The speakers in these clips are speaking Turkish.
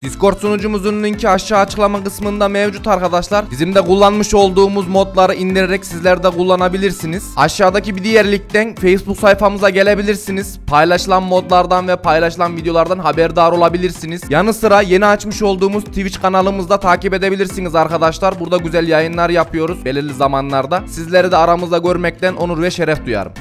Discord sunucumuzun linki aşağı açıklama kısmında mevcut arkadaşlar. Bizim de kullanmış olduğumuz modları indirerek sizler de kullanabilirsiniz. Aşağıdaki bir diğer linkten Facebook sayfamıza gelebilirsiniz. Paylaşılan modlardan ve paylaşılan videolardan haberdar olabilirsiniz. Yanı sıra yeni açmış olduğumuz Twitch kanalımızda takip edebilirsiniz arkadaşlar. Burada güzel yayınlar yapıyoruz belirli zamanlarda. Sizleri de aramızda görmekten onur ve şeref duyarım.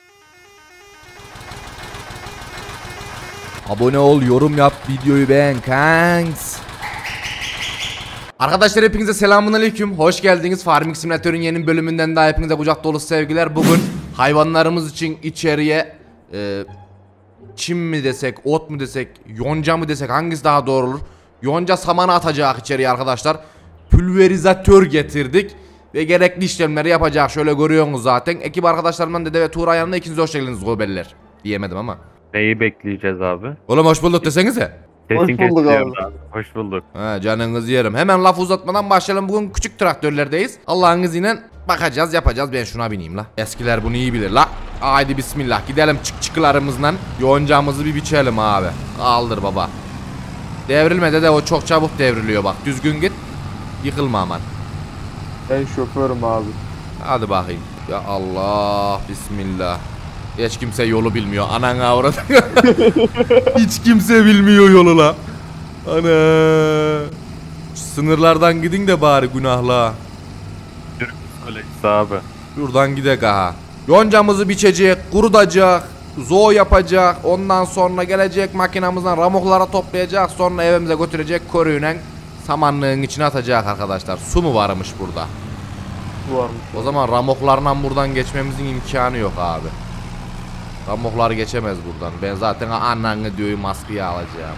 Abone ol, yorum yap, videoyu beğen kanks. Arkadaşlar hepinize selamünaleyküm. Hoş geldiniz. Farming Simulator'un yeni bölümünden daha hepinize kucak dolusu sevgiler. Bugün hayvanlarımız için içeriye çim mi desek, ot mu desek, yonca mı desek, hangisi daha doğru olur? Yonca samanı atacak içeriye arkadaşlar. Pülverizatör getirdik ve gerekli işlemleri yapacak. Şöyle görüyorsunuz zaten. Ekip arkadaşlarımdan Dede ve Tuğra yanında ikiniz hoş geldiniz gobeller. Diyemedim ama. Neyi bekleyeceğiz abi? Oğlum hoş bulduk desenize. Sesin kesiyor abi. Hoş bulduk. He, canınızı yerim. Hemen laf uzatmadan başlayalım. Bugün küçük traktörlerdeyiz. Allah'ın izniyle bakacağız, yapacağız. Ben şuna bineyim la. Eskiler bunu iyi bilir la. Haydi bismillah. Gidelim çıkılarımızla yoncamızı bir biçelim abi. Kaldır baba. Devrilme dede, o çok çabuk devriliyor bak. Düzgün git. Yıkılma aman. Ben şoförüm abi. Hadi bakayım. Ya Allah, bismillah. Hiç kimse yolu bilmiyor. Ananı avradı. Hiç kimse bilmiyor yolu la. Ana. Sınırlardan gidin de bari günahla. Türk psikolojisi abi. Şuradan gidek aha. Yoncamızı biçecek, kurutacak, zoo yapacak. Ondan sonra gelecek makinamızdan ramoklara toplayacak. Sonra evimize götürecek, koruyunen samanlığın içine atacak arkadaşlar. Su mu varmış burada? Varmış. O zaman ramoklarla buradan geçmemizin imkanı yok abi. Ramoklar geçemez buradan. Ben zaten ananı diyorum, maskeyi alacağım.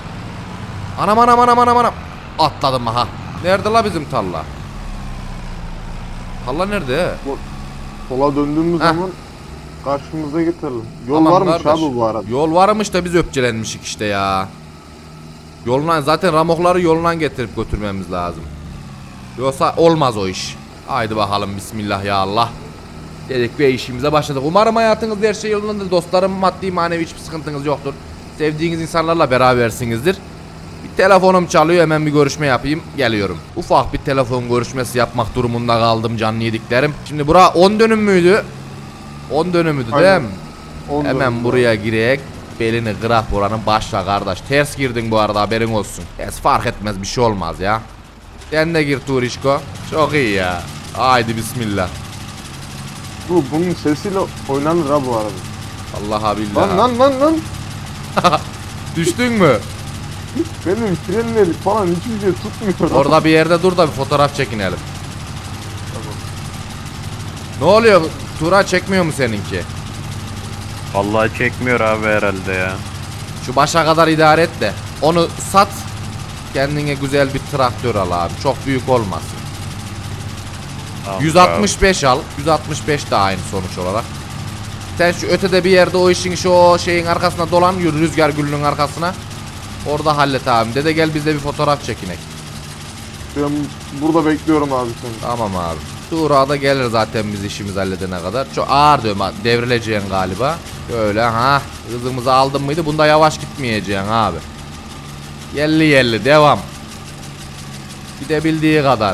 Anam. Atladım aha. Nerede la bizim tarla? Tarla nerede? Sola döndüğümüz Heh. zaman karşımıza getirelim. Yol Aman varmış kardeş. abi bu arada. Yol varmış da biz öpçelenmişik işte ya. Yoluna zaten ramokları yolundan getirip götürmemiz lazım. Yoksa olmaz o iş. Haydi bakalım bismillah ya Allah. Dedik ve işimize başladık. Umarım hayatınızda her şey yolundadır dostlarım. Maddi manevi hiçbir sıkıntınız yoktur. Sevdiğiniz insanlarla berabersinizdir. Bir telefonum çalıyor, hemen bir görüşme yapayım, geliyorum. Ufak bir telefon görüşmesi yapmak durumunda kaldım canlı yediklerim. Şimdi bura 10 dönüm müydü? 10 dönümüydü değil mi? Hemen buraya girek. Belini kırak buranın, başla kardeş. Ters girdin bu arada, haberin olsun. Ters fark etmez, bir şey olmaz ya. Sen de gir Turişko. Çok iyi ya. Haydi bismillah. Bunun sesiyle oynanır ha bu arada. Allah'a billah. Lan. Düştün mü? Benim frenleri falan hiçbir şey tutmuyor. Orada bir yerde dur da bir fotoğraf çekinelim. Tamam. Ne oluyor? Tura çekmiyor mu seninki? Vallahi çekmiyor abi herhalde ya. Şu başa kadar idare et de onu sat, kendine güzel bir traktör al abi. Çok büyük olmasın. Tamam, 165 al. 165 de aynı sonuç olarak. Sen şu ötede bir yerde o işin şu şeyin arkasına dolan, yürü rüzgar gülünün arkasına. Orada hallet abim. Dede gel biz de bir fotoğraf çekinek. Ben burada bekliyorum abi seni. Tamam abi. Tuğra da gelir zaten biz işimizi halledene kadar. Çok ağır diyorum, devrileceksin galiba. Böyle ha. Hızımızı aldın mıydı? Bunda yavaş gitmeyeceksin abi. Yerli devam. Gidebildiği kadar.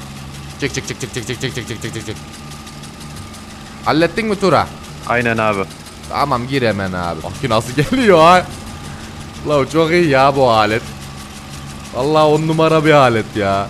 Çık. Hallettin mi Tuğra? Aynen abi. Tamam, gir hemen abi. Bak nasıl geliyor ha. La çok iyi ya bu alet. Vallahi 10 numara bir alet ya.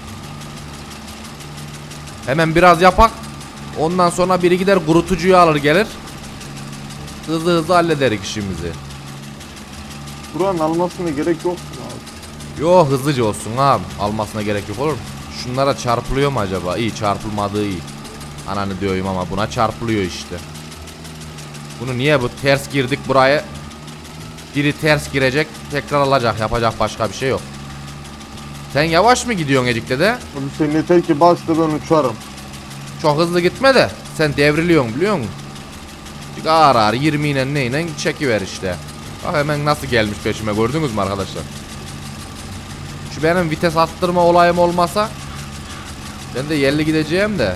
Hemen biraz yapak. Ondan sonra biri gider kurutucuyu alır gelir. Hızlı hallederik işimizi. Buranın almasına gerek yok mu abi? Yo, hızlıca olsun abi. Almasına gerek yok, olur mu? Şunlara çarpılıyor mu acaba? İyi, çarpılmadığı iyi. Ananı diyorum ama buna çarpılıyor işte. Bunu niye bu ters girdik buraya? Biri ters girecek, tekrar alacak, yapacak başka bir şey yok. Sen yavaş mı gidiyorsun Ecik'te de? Abi sen yeter ki bas da ben uçarım. Çok hızlı gitme de sen devriliyorsun biliyor musun? Çünkü ağır 20 ile neyle çekiver işte. Bak hemen nasıl gelmiş peşime, gördünüz mü arkadaşlar? Şu benim vites arttırma olayım olmasa ben de yerli gideceğim de.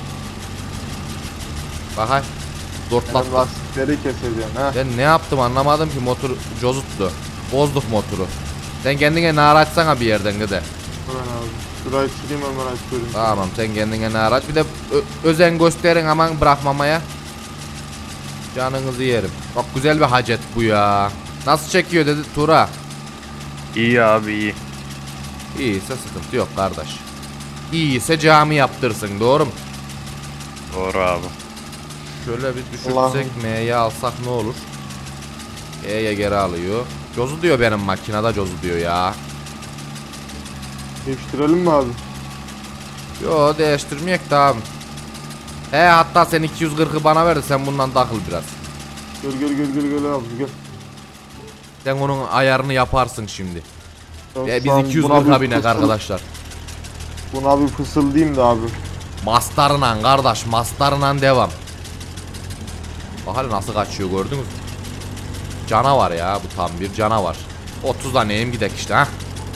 Bak hay. Zortlattım. Lastikleri keseceğim ha. Ben ne yaptım anlamadım ki, motor cozuttu. Bozduk motoru. Sen kendine nar açsana bir yerden gide. Hemen abi. Şurayı sileyim hemen açıyorum. Tamam sen kendine nar aç. Bir de özen gösterin aman bırakmamaya. Canınızı yerim. Çok güzel bir hacet bu ya. Nasıl çekiyor dedi Tura. İyi abi iyi. İyiyse sıkıntı yok kardeş. İyiyse cami yaptırsın, doğru mu? Doğru abi. Şöyle bir düşürsek Allah'ım. M'ye alsak ne olur? E'ye geri alıyor. Cozu diyor benim makinede, cozu diyor ya. Değiştirelim mi abi? Yo değiştirmeyek de abi. Hatta sen 240'ı bana ver de sen bundan takıl biraz. Gel abi gel. Sen onun ayarını yaparsın şimdi. Ya Biz şu an 240'a binek arkadaşlar. Buna bir fısıldayayım da abi. Mastarla kardeş, mastarla devam. Bakalım nasıl kaçıyor, gördünüz mü? Canavar ya, bu tam bir canavar. 30'da neyim gidek işte ha.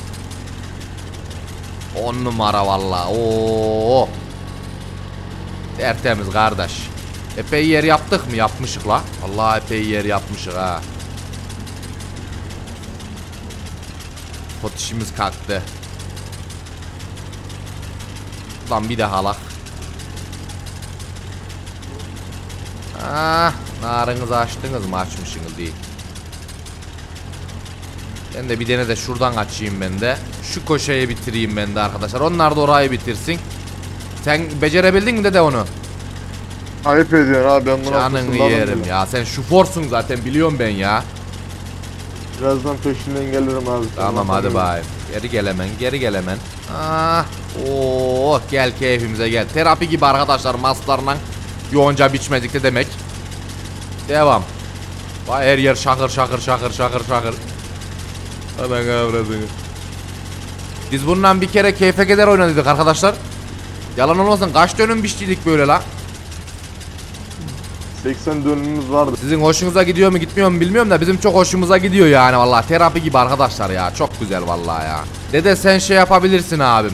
10 numara valla. Oo. Tertemiz kardeş. Epey yer yaptık mı? Yapmışık la. Allah epey yer yapmışık ha. Pot işimiz kalktı. Lan bir de halak. Narınızı açtınız mı? Açmışsınız değil. Ben de bir tane de şuradan açayım ben de. Şu koşayı bitireyim ben de arkadaşlar. Onlar da orayı bitirsin. Sen becerebildin mi de onu? Ayıp ediyorsun abi, ben buna Canını fısıldadım yerim bile. ya. Sen şoförsün zaten, biliyorum ben ya. Birazdan peşinden gelirim abi. Tamam hadi bay. Geri gel hemen. Gel keyfimize gel. Terapi gibi arkadaşlar, maslarla yoğunca biçmedikte demek. Devam. Vay her yer şakır. Aman avradını. Biz bundan bir kere keyfe keder oynadık arkadaşlar. Yalan olmasın, kaç dönüm biçtiydik böyle la. 80 dönümümüz vardı. Sizin hoşunuza gidiyor mu gitmiyor mu bilmiyorum da bizim çok hoşumuza gidiyor yani vallahi. Terapi gibi arkadaşlar ya, çok güzel vallahi ya. Dede sen şey yapabilirsin abim.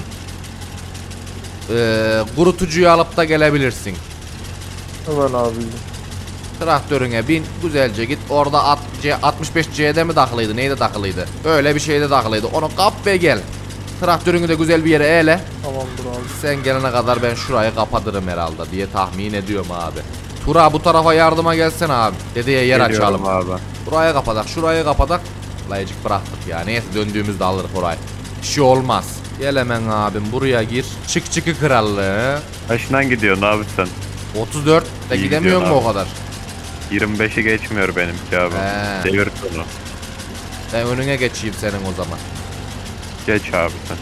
Kurutucuyu alıp da gelebilirsin. Hemen abi. Traktörüne bin, güzelce git. Orada 65C'de mi takılıydı, neydi takılıydı? Öyle bir şeyde takılıydı. Onu kap ve gel. Traktörünü de güzel bir yere eğle. Tamamdır abi. Sen gelene kadar ben şurayı kapatırım herhalde diye tahmin ediyorum abi. Tura bu tarafa yardıma gelsene abi. Dedeye yer Geliyorum açalım. abi. Buraya kapatak, şurayı kapatak. Layıcık bıraktık ya. Neyse döndüğümüzde alırız orayı. Bir şey olmaz. Gel hemen abim buraya gir. Çık krallığı. Kaçından gidiyorsun abi sen? 34 de İyi gidemiyor mu gidiyorsun o kadar? 25'i geçmiyor benimki abi. Devir sonu. Ben önüne geçeyim senin o zaman. Geç abi sen.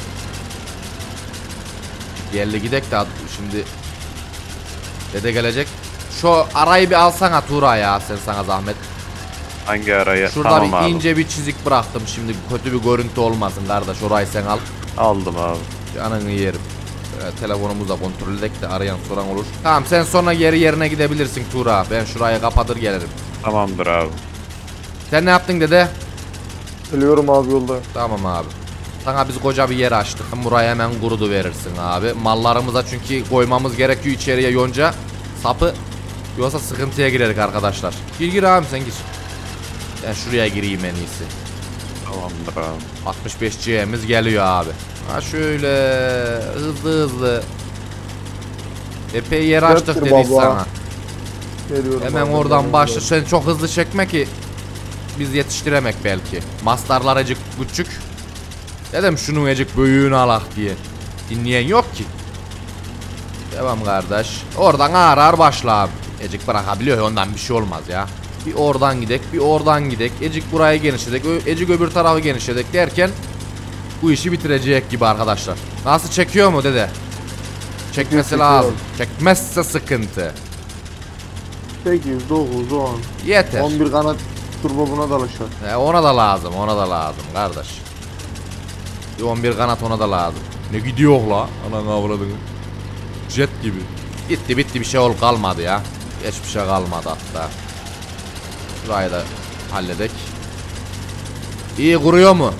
Yerli gidek de şimdi dede gelecek. Şu arayı bir alsana Tura ya, sen sana zahmet. Hangi araya? Şurada Tamam bir abi. ince bir çizik bıraktım, şimdi kötü bir görüntü olmasın kardeş, orayı sen al. Aldım abi. Canını yerim. Telefonumuzla kontrol edek de arayan soran olur. Tamam sen sonra yerine gidebilirsin Tura. Ben şurayı kapatır gelirim. Tamamdır abi. Sen ne yaptın dede? Geliyorum abi yolda. Tamam abi. Sana biz koca bir yer açtık. Buraya hemen kurudu verirsin abi. Mallarımıza çünkü koymamız gerekiyor içeriye yonca. Sapı. Yoksa sıkıntıya girerik arkadaşlar. Gir abi sen gir. Ben şuraya gireyim en iyisi. Tamamdır abi. 65C'miz geliyor abi. Ha şöyle hızlı. Epey yer açtık Dörttür dedik baba. sana. Geliyorum Hemen abi, oradan geliyorum. başla. Sen çok hızlı çekme ki biz yetiştiremek belki. Mastarlar acık küçük. Dedim şunun acık büyüğünü alak diye. Dinleyen yok ki. Devam kardeş. Oradan ağır başla abi. Ecik bırakabiliyor ya, ondan bir şey olmaz ya. Bir oradan gidek, bir oradan gidek. Ecik burayı genişledik, Ecik öbür tarafı genişledik derken bu işi bitirecek gibi arkadaşlar. Nasıl, çekiyor mu dede? Çekmesi Çekiyor. lazım. Çekmezse sıkıntı. 8, 9, 10. Yeter. 11 kanat turbo buna da alışar. Ona da lazım, kardeş. Bir 11 kanat ona da lazım. Ne gidiyor la? Anan avradını. Jet gibi. Gitti bitti, bir şey kalmadı ya. Hiçbir şey kalmadı hatta. Şurayı da halledek. İyi kuruyor mu?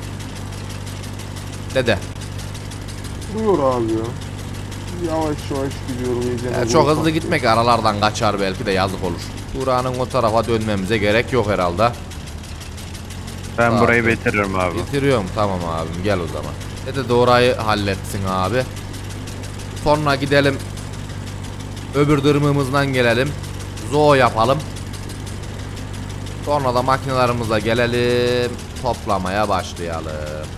Dede. Duruyor abi ya. Yavaş gidiyor iyice. Çok hızlı gitmek aralardan kaçar, belki de yazık olur. Buranın o tarafa dönmemize gerek yok herhalde. Ben Sağ burayı ol. bitiririm abi. Bitiriyorum, tamam abim, gel o zaman. Dede de orayı halletsin abi. Sonra gidelim öbür dırmığımızdan gelelim. Zoo yapalım. Sonra da makinelerimize gelelim. Toplamaya başlayalım.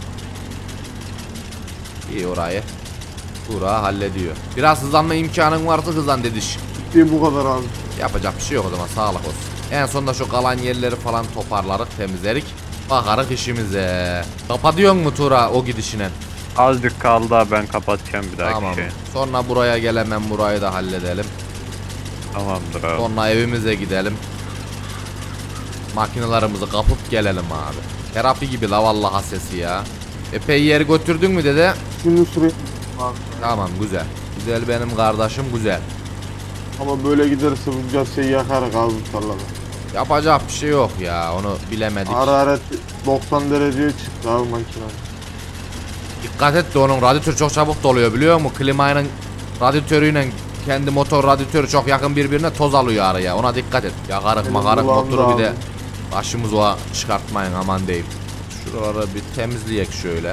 İyi orayı. Tura hallediyor. Biraz hızlanma imkanın varsa hızlan dediş. Bir bu kadar abi. Yapacak bir şey yok o zaman, sağlık olsun. En sonunda şu kalan yerleri falan toparlarız, temizlerik. Bakarız işimize. Kapatıyor mu Tura o gidişine? Azıcık kaldı abi, ben kapatacağım bir dahaki Tamam. şey. Sonra buraya gelemem, burayı da halledelim. Tamamdır abi. Sonra evimize gidelim. Makinelerimizi kapıp gelelim abi. Terapi gibi la vallahi sesi ya. Epey yer götürdün mü dede? Şimdi sürekli abi. Tamam, güzel. Güzel benim kardeşim, güzel. Ama böyle giderse bu caseyi yakarak abi tarlada. Yapacak bir şey yok ya, onu bilemedik. Hararet 90 dereceye çıktı abi makine. Dikkat et de onun radyatörü çok çabuk doluyor biliyor musun? Klimanın radyatörüyle kendi motor radyatörü çok yakın birbirine, toz alıyor araya. Ona dikkat et. Yakarık Benim makarık kulağım motoru da bir de abi. başımız o çıkartmayın aman diyeyim. Şuraları bir temizleyek şöyle.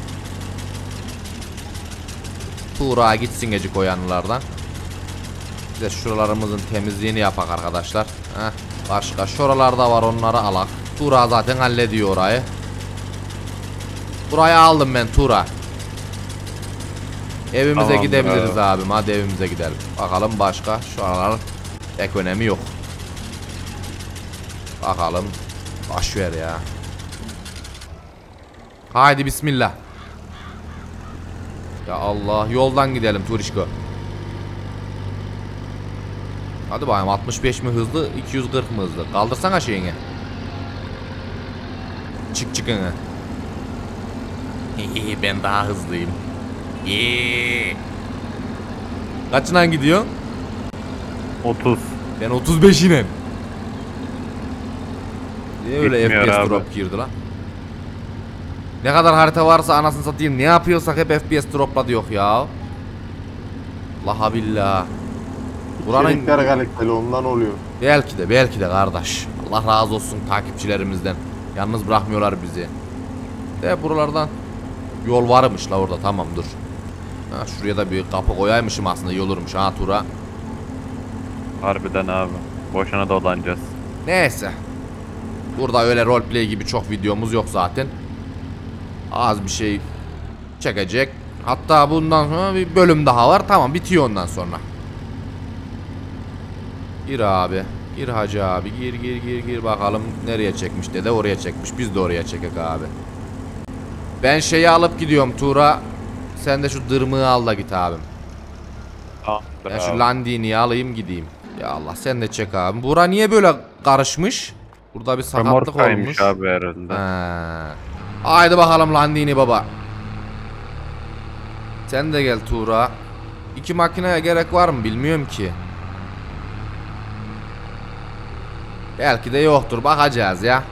Tuğra gitsin gecik o yanlardan. Bir de şuralarımızın temizliğini yapak arkadaşlar. Heh. Başka şuralarda var, onları alak. Tuğra zaten hallediyor orayı. Burayı aldım ben Tuğra. Evimize Tamam, gidebiliriz abim. Hadi evimize gidelim. Bakalım başka. Şu aralar pek önemi yok. Bakalım. Boşver ya. Haydi bismillah. Ya Allah, yoldan gidelim Turişko. Hadi bakayım, 65 mi hızlı, 240 mı hızlı? Kaldırsana şeyini. Çık çıkını. Ben daha hızlıyım. Kaçından gidiyor? 30. Ben 35'inem. Niye öyle Gitmiyor FPS abi. drop girdi lan? Ne kadar harita varsa anasını satayım, ne yapıyorsak hep FPS dropladı yok ya. Laha billah. Buranın İçerikler kaliteli ondan oluyor. belki de kardeş. Allah razı olsun takipçilerimizden. Yalnız bırakmıyorlar bizi. De buralardan yol varmış la orada, tamam dur. Ha, şuraya da bir kapı koyaymışım, aslında iyi olurmuş ha Tura. Harbiden abi. Boşuna dolanacağız. Neyse. Burada öyle roleplay gibi çok videomuz yok zaten. Az bir şey çekecek. Hatta bundan sonra bir bölüm daha var. Tamam, bitiyor ondan sonra. Gir abi. Gir hacı abi. Gir bakalım nereye çekmiş dede, oraya çekmiş. Biz de oraya çekek abi. Ben şeyi alıp gidiyorum Tura. Sen de şu dırmığı al da git abim. Tamamdır Ben abi. şu landini alayım gideyim. Ya Allah, sen de çek abi. Bura niye böyle karışmış? Burada bir sakatlık olmuş. Remorkaymış abi herhalde. Ha. Haydi bakalım landini baba. Sen de gel Tuğra. İki makineye gerek var mı bilmiyorum ki. Belki de yoktur, bakacağız ya.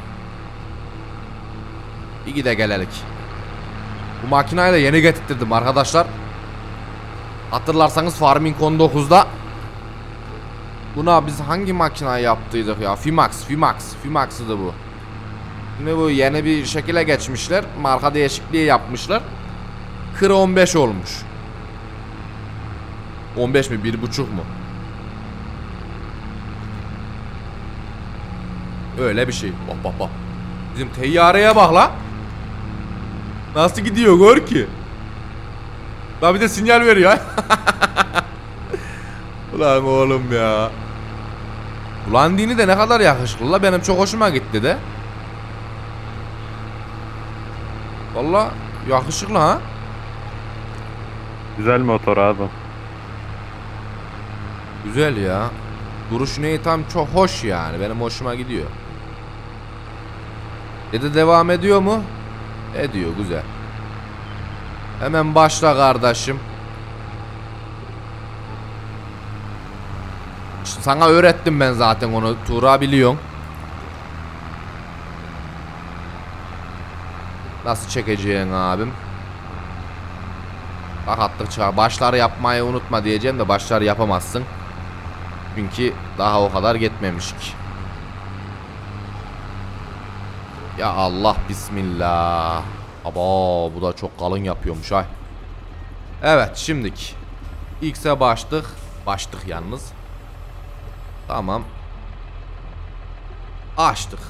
İyi de gelelik. Bu makinayı da yeni getirttirdim arkadaşlar. Hatırlarsanız Farming 19'da buna biz hangi makinayı yaptıydık ya? Fimax'dı bu. Şimdi bu yeni bir şekile geçmişler. Marka değişikliği yapmışlar. Kır 15 olmuş. 15 mi? 1.5 mu? Öyle bir şey. Bak. Bizim teyyareye bak la. Nasıl gidiyor gör ki? Daha bir de sinyal veriyor. Ulan oğlum ya. Ulan dini de ne kadar yakışıklı la. Benim çok hoşuma gitti de. Vallahi yakışıklı ha. Güzel motor abi. Güzel ya. Duruş neyi tam çok hoş yani. Benim hoşuma gidiyor. Dede devam ediyor mu? Ediyor, güzel. Hemen başla kardeşim. Sana öğrettim ben zaten onu. Tuğra biliyorsun. Nasıl çekeceğin abim? Bak attıkça başları yapmayı unutma diyeceğim de başları yapamazsın. Çünkü daha o kadar gitmemiş ki. Ya Allah bismillah. Aba bu da çok kalın yapıyormuş ay. Evet şimdiki. X'e baştık. Baştık yalnız. Tamam. Açtık.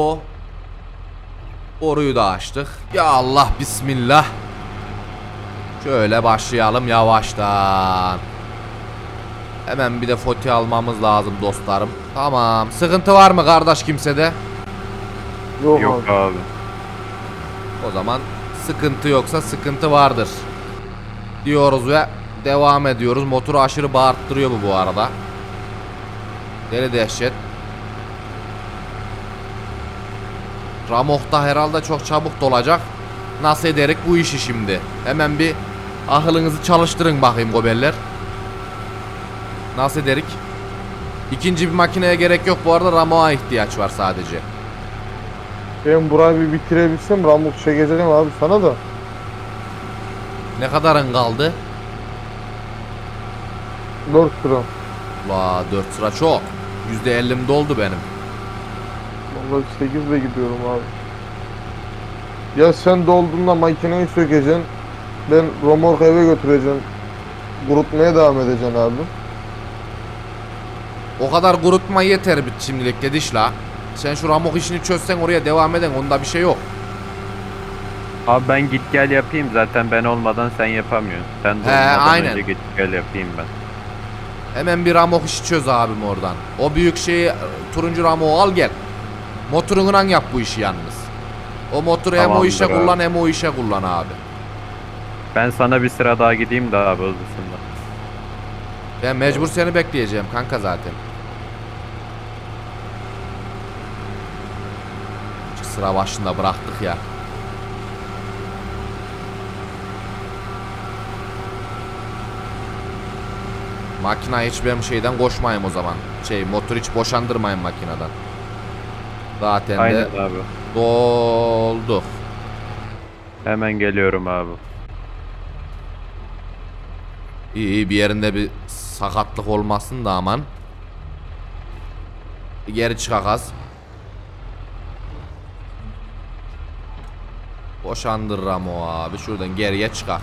Boruyu da açtık. Ya Allah bismillah. Şöyle başlayalım yavaştan. Hemen bir de foto almamız lazım dostlarım. Tamam. Sıkıntı var mı kardeş kimsede? Yok, Yok abi. O zaman sıkıntı yoksa sıkıntı vardır diyoruz ve devam ediyoruz. Motoru aşırı bağırttırıyor bu arada. Deli dehşet. Ramok'ta herhalde çok çabuk dolacak. Nasıl ederek bu işi şimdi? Hemen bir akılınızı çalıştırın bakayım gobeller. Nasıl ederek? İkinci bir makineye gerek yok bu arada, Ramok'a ihtiyaç var sadece. Ben burayı bir bitirebilsem Ramuk çekeceğim abi sana da. Ne kadarın kaldı? 4 lira. La 4 sıra çok. %50'm doldu benim. Vallahi 8'de gidiyorum abi. Ya sen dolduğunda makineyi sökeceksin. Ben remorku eve götüreceğim. Kurutmaya devam edeceksin abi. O kadar kurutma yeter şimdilik dediş la. Sen şu Ramok işini çözsen oraya devam eden, onda bir şey yok. Abi ben git gel yapayım, zaten ben olmadan sen yapamıyorsun. Sen de He, olmadan aynen. önce git gel yapayım ben. Hemen bir Ramok işi çöz abim oradan. O büyük şeyi, turuncu Ramok'u al gel. Motorundan yap bu işi yalnız. O motoru hem o Tamamdır işe abi. kullan hem o işe kullan abi. Ben sana bir sıra daha gideyim de abi hızlısında. Ben mecbur seni bekleyeceğim kanka zaten. Şu sıra başında bıraktık ya. Makina hiç benim şeyden koşmayayım o zaman. Motor hiç boşandırmayın makineden. Zaten Aynen de abi. doldu. Hemen geliyorum abi. İyi, bir yerinde bir sakatlık olmasın da aman. Bir geri çıkak az. Boşandır Ramo abi. Şuradan geriye çıkak.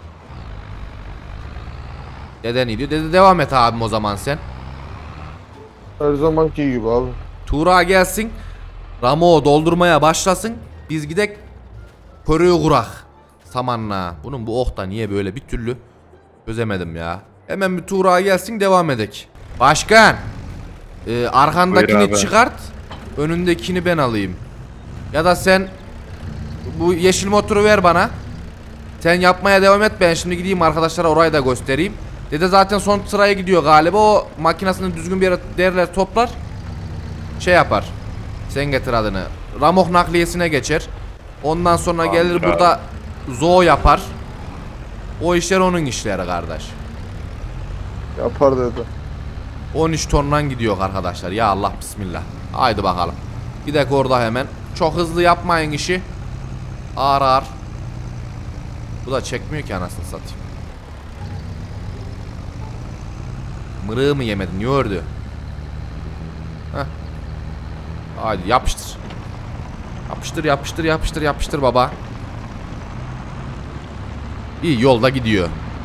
Dede ne diyor? Dede devam et abim o zaman sen. Her zamanki gibi abi. Tuğra gelsin. Ramo doldurmaya başlasın. Biz gidek körüğü kurak. Samanla. Bunun bu okta niye böyle bir türlü çözemedim ya. Hemen bir Tuğra gelsin, devam edek. Başkan. Buyur Arkandakini abi. çıkart. Önündekini ben alayım. Ya da sen bu yeşil motoru ver bana. Sen yapmaya devam et, ben şimdi gideyim arkadaşlara orayı da göstereyim. Dede zaten son sıraya gidiyor galiba. O makinesini düzgün bir yere derler, toplar. Şey yapar. Sen getir adını. Ramok nakliyesine geçer. Ondan sonra Tamamdır gelir abi. burada zoo yapar. O işler onun işleri kardeş. Yapar dedi. 13 tondan gidiyor arkadaşlar. Ya Allah bismillah. Haydi bakalım. Gidek orada hemen. Çok hızlı yapmayın işi. Ağır ağır. Bu da çekmiyor ki anasını satayım. Mırığı mı yemedin? Niye ördü? Heh. Haydi yapıştır. Yapıştır yapıştır yapıştır yapıştır baba. İyi yolda gidiyor.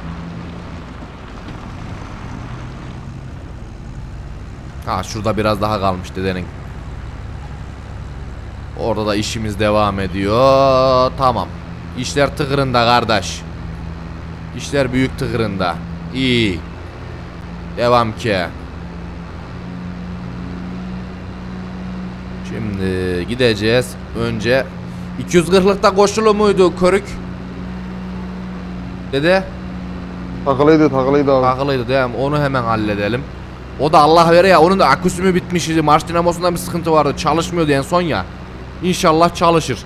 Ha şurada biraz daha kalmış dedenin. Orada da işimiz devam ediyor. Tamam. İşler tıkırında kardeş. İşler büyük tıkırında. İyi. Devam ki. Şimdi gideceğiz. Önce 240'lıkta koşulu muydu körük? Dede Takılıydı takılıydı abi. takılıydı değil mi? Onu hemen halledelim. O da Allah vere ya, onun da aküsü mü bitmişti, marş dinamosunda bir sıkıntı vardı, çalışmıyordu en son ya. İnşallah çalışır.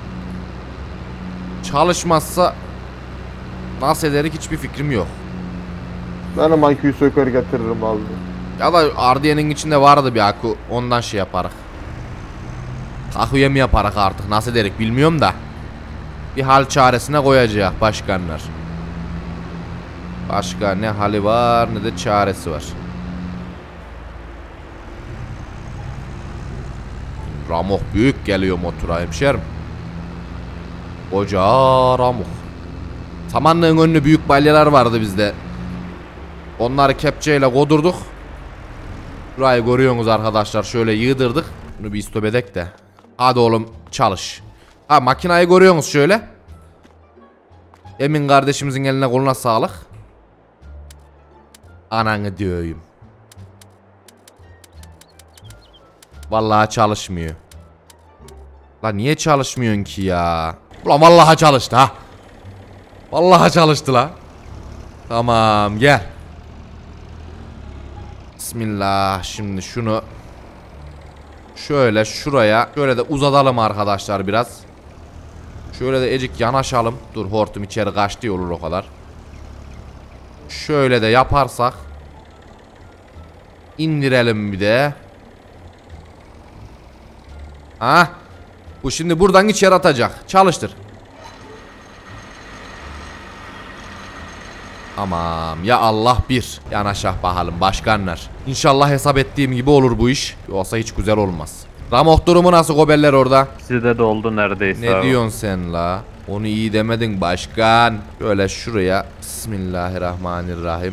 Çalışmazsa nasıl ederik hiçbir fikrim yok. Ben de IQ'yu söker getiririm abi. Ya da Ardiye'nin içinde vardı bir akü, ondan şey yaparız. Aküye mi yaparız artık, nasıl ederik bilmiyorum da. Bir hal çaresine koyacak başkanlar. Başka ne hali var ne de çaresi var. Ramok büyük geliyor motora hemşerim. Koca ramuk. Samanlığın önlü büyük balyalar vardı bizde. Onları kepçeyle kodurduk. Burayı görüyorsunuz arkadaşlar. Şöyle yığdırdık. Bunu bir istop edek de. Hadi oğlum çalış. Ha, makinayı görüyorsunuz şöyle. Emin kardeşimizin eline koluna sağlık. Ananı diyeyim. Vallahi çalışmıyor. Lan niye çalışmıyorsun ki ya? Ulan vallahi çalıştı ha. Vallahi çalıştı la. Tamam gel. Bismillah, şimdi şunu şöyle şuraya şöyle de uzatalım arkadaşlar biraz. Şöyle de ecik yanaşalım. Dur, hortum içeri kaçtı, olur o kadar. Şöyle de yaparsak indirelim bir de. Ha? Bu şimdi buradan içeri atacak. Çalıştır. Tamam ya, Allah bir. Yanaşah bakalım başkanlar. İnşallah hesap ettiğim gibi olur bu iş. Yoksa hiç güzel olmaz. Ramok durumu nasıl gobeller orada? Sizi de doldu neredeyse Ne abi. diyorsun sen la? Onu iyi demedin başkan. Böyle şuraya. Bismillahirrahmanirrahim.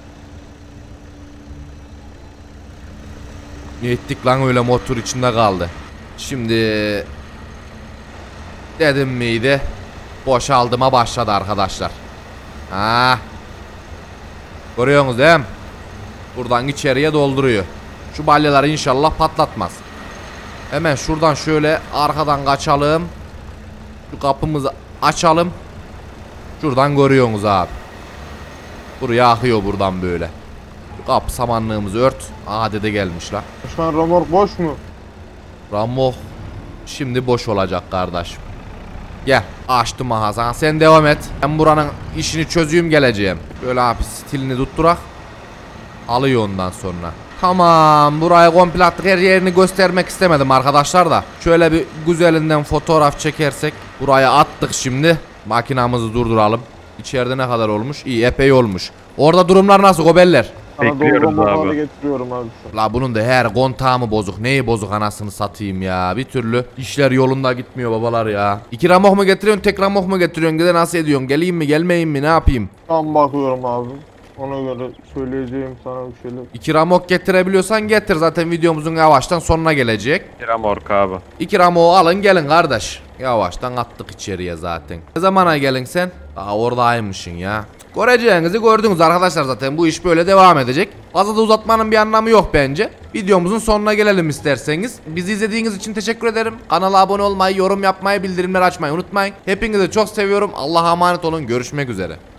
Ne ettik lan öyle, motor içinde kaldı. Şimdi dedim miydi? Boşaldıma başladı arkadaşlar. Ha. Görüyorsunuz değil mi? Buradan içeriye dolduruyor. Şu balyaları inşallah patlatmaz. Hemen şuradan şöyle arkadan kaçalım. Şu kapımızı açalım. Şuradan görüyorsunuz abi. Buraya akıyor buradan böyle. Şu kapı samanlığımızı ört. Aha dede gelmiş la. Başkan remork boş mu? Ramok şimdi boş olacak kardeşim. Gel, açtım Hasan, sen devam et. Ben buranın işini çözeyim, geleceğim. Böyle abi stilini tutturak. Alıyor ondan sonra. Tamam, burayı komple attık. Her yerini göstermek istemedim arkadaşlar da. Şöyle bir güzelinden fotoğraf çekersek. Burayı attık şimdi. Makinamızı durduralım. İçeride ne kadar olmuş? İyi, epey olmuş. Orada durumlar nasıl gobeller? Anadolu Bekliyoruz romorkları abi. getiriyorum abi şu an. La bunun da her kontağı mı bozuk? Neyi bozuk anasını satayım ya? Bir türlü işler yolunda gitmiyor babalar ya. 2 ramok mu getiriyorsun, tek ramok mu getiriyorsun? Gide nasıl ediyorsun? Geleyim mi, gelmeyeyim mi, ne yapayım? Tam bakıyorum abi. Ona göre söyleyeceğim sana bir şeyler. 2 ramok getirebiliyorsan getir, zaten videomuzun yavaştan sonuna gelecek. Ramork abi. 2 ramoğu alın gelin kardeş. Yavaştan attık içeriye zaten. Ne zamana gelin sen? Aa, oradaymışsın ya. Göreceğinizi gördünüz arkadaşlar, zaten bu iş böyle devam edecek. Fazla da uzatmanın bir anlamı yok bence. Videomuzun sonuna gelelim isterseniz. Bizi izlediğiniz için teşekkür ederim. Kanala abone olmayı, yorum yapmayı, bildirimleri açmayı unutmayın. Hepinizi çok seviyorum. Allah'a emanet olun. Görüşmek üzere.